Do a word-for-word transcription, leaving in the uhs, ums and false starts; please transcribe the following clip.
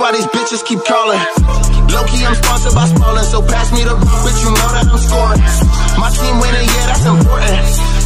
why these bitches keep calling. Low-key, I'm sponsored by Spalding, so pass me the rock, bitch, you know that I'm scoring. My team winning, yeah, that's important.